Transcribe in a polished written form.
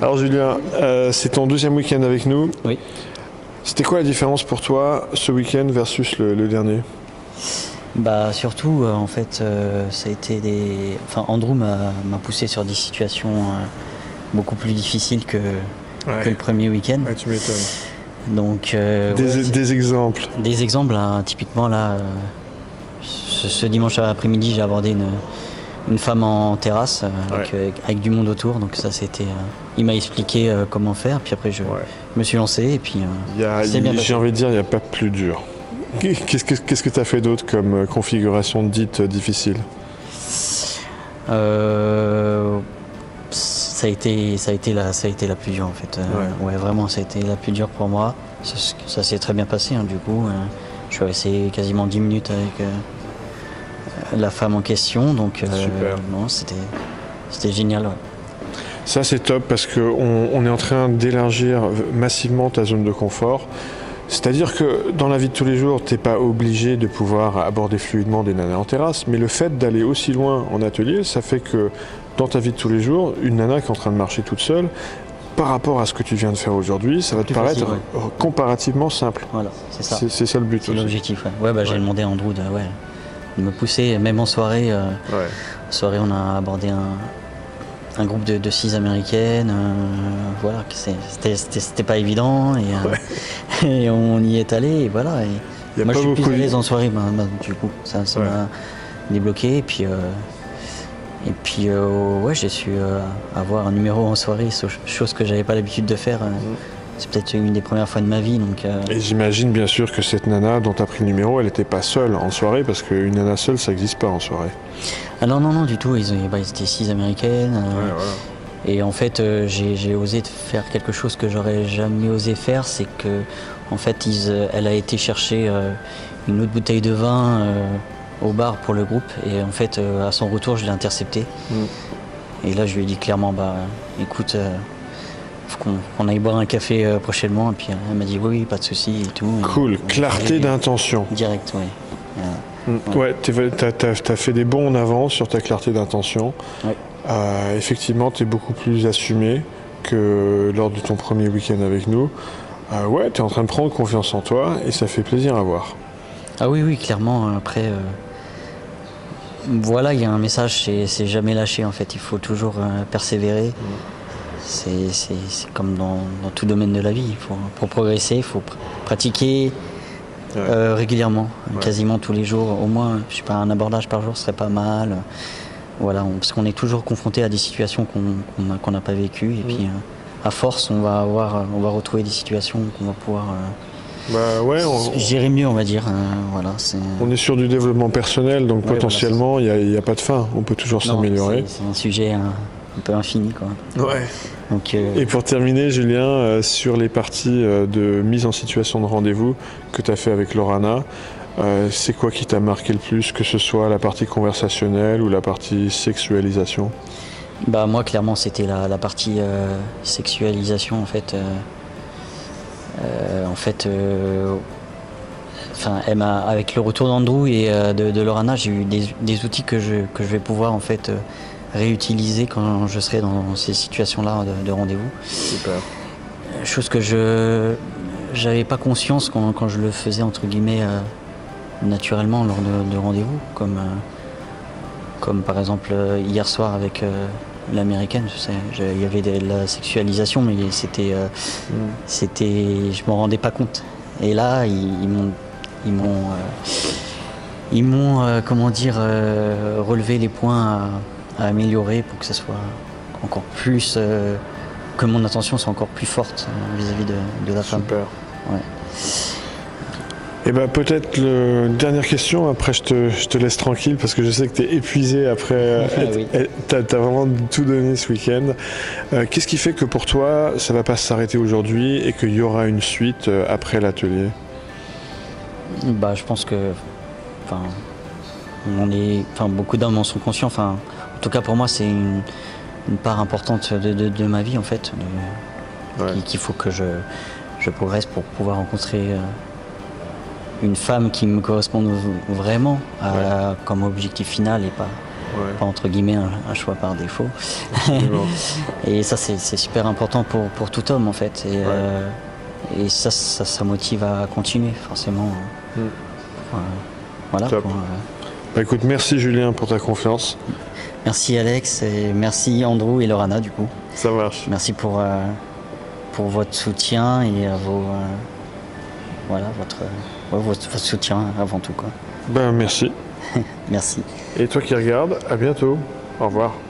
Alors Julien, c'est ton deuxième week-end avec nous. Oui. C'était quoi la différence pour toi ce week-end versus le dernier? Bah surtout en fait ça a été Andrew m'a poussé sur des situations beaucoup plus difficiles que le premier week-end. Ouais, tu m'étonnes. Donc des exemples. Des exemples là, typiquement là ce dimanche après-midi j'ai abordé une femme en terrasse avec du monde autour, donc ça c'était il m'a expliqué comment faire, puis après je me suis lancé et puis j'ai envie de dire il n'y a pas plus dur. Qu'est-ce que tu as fait d'autre comme configuration dite difficile? Ça a été la plus dure en fait. Vraiment ça a été la plus dure pour moi. Ça s'est très bien passé du coup. Je suis resté quasiment 10 minutes avec la femme en question, donc non, c'était génial. Ouais. Ça c'est top parce qu'on est en train d'élargir massivement ta zone de confort. C'est-à-dire que dans la vie de tous les jours, tu n'es pas obligé de pouvoir aborder fluidement des nanas en terrasse, mais le fait d'aller aussi loin en atelier, ça fait que dans ta vie de tous les jours, une nana qui est en train de marcher toute seule, par rapport à ce que tu viens de faire aujourd'hui, ça va te paraître comparativement simple. Voilà, c'est ça. C'est ça le but. C'est l'objectif. J'ai demandé à Andrew de me pousser, même en soirée. En soirée, on a abordé un groupe de 6 américaines, c'était pas évident et on y est allé et voilà. Et moi je suis plus à l'aise en soirée, du coup ça m'a débloqué et puis j'ai su avoir un numéro en soirée, chose que j'avais pas l'habitude de faire. C'est peut-être une des premières fois de ma vie. Et j'imagine bien sûr que cette nana dont tu as pris le numéro, elle n'était pas seule en soirée, parce qu'une nana seule, ça n'existe pas en soirée. Ah non, du tout. Ils étaient 6 américaines. Et en fait, j'ai osé faire quelque chose que j'aurais jamais osé faire. C'est que, en fait, elle a été chercher une autre bouteille de vin au bar pour le groupe. Et en fait, à son retour, je l'ai interceptée. Et là, je lui ai dit clairement, écoute... faut qu'on aille boire un café prochainement, et puis elle m'a dit oui, pas de souci et tout. Cool, clarté d'intention. Direct, t'as fait des bons en avant sur ta clarté d'intention. Effectivement, t'es beaucoup plus assumé que lors de ton premier week-end avec nous. T'es en train de prendre confiance en toi et ça fait plaisir à voir. Ah oui, clairement. Après, il y a un message, c'est jamais lâcher en fait. Il faut toujours persévérer. C'est comme dans tout domaine de la vie. Pour progresser, il faut pratiquer régulièrement, quasiment tous les jours. Au moins, je sais pas, un abordage par jour serait pas mal. Parce qu'on est toujours confronté à des situations qu'on n'a pas vécues. Et puis, à force, on va retrouver des situations qu'on va pouvoir gérer mieux, on va dire. On est sur du développement personnel, donc potentiellement, il n'y a pas de fin. On peut toujours s'améliorer. C'est un sujet un peu infini, quoi. Donc, Et pour terminer, Julien, sur les parties de mise en situation de rendez-vous que tu as fait avec Lorana, c'est quoi qui t'a marqué le plus, que ce soit la partie conversationnelle ou la partie sexualisation? Moi, clairement, c'était la partie sexualisation, en fait. Avec le retour d'Andrew et de Lorana, j'ai eu des outils que je vais pouvoir, en fait, réutiliser quand je serai dans ces situations-là de rendez-vous. Super. Chose que je n'avais pas conscience quand je le faisais entre guillemets naturellement lors de rendez-vous, comme par exemple hier soir avec l'américaine. Il y avait de la sexualisation, mais je m'en rendais pas compte. Et là, ils m'ont relevé les points à améliorer pour que ça soit encore plus, que mon attention soit encore plus forte vis-à-vis de la femme. Super. Et peut-être dernière question, après je te laisse tranquille parce que je sais que tu es épuisé après, t'as vraiment tout donné ce week-end. Qu'est-ce qui fait que pour toi ça va pas s'arrêter aujourd'hui et qu'il y aura une suite après l'atelier? Je pense que beaucoup d'hommes en sont conscients. En tout cas pour moi c'est une part importante de ma vie en fait, qu'il faut que je progresse pour pouvoir rencontrer une femme qui me corresponde vraiment comme objectif final et pas entre guillemets un choix par défaut. Et ça c'est super important pour tout homme en fait. Et ça motive à continuer forcément. Voilà. Bah, écoute, merci Julien pour ta confiance. Merci Alex et merci Andrew et Lorana du coup. Ça marche. Merci pour votre soutien et votre soutien avant tout quoi. Ben merci. Merci. Et toi qui regardes, à bientôt. Au revoir.